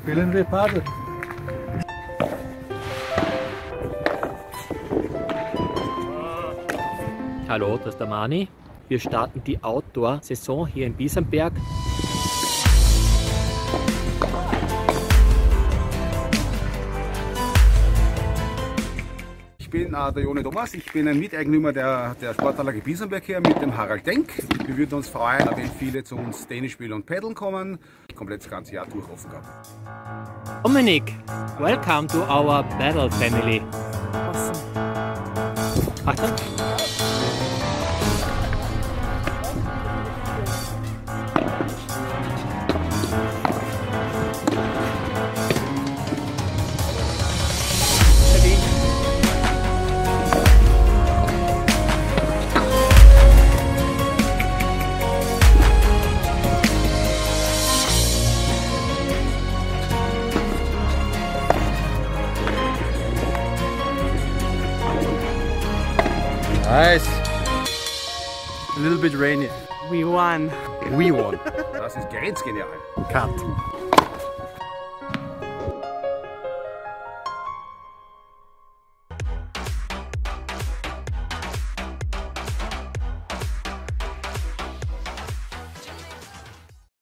Spielen wir Padel. Hallo, das ist der Mani. Wir starten die Outdoor-Saison hier in Bisamberg. Ich bin der Joni Thomas, ich bin ein Miteigentümer der Sportanlage Bisamberg hier mit dem Harald Denk. Wir würden uns freuen, wenn viele zu uns Tennis spielen und Paddeln kommen. Komplett das ganze Jahr durch offen gehabt. Dominik, welcome to our Padel family. Awesome. Achtung. Nice. A little bit rainy. We won. We won. Das ist grenzgenial. Cut.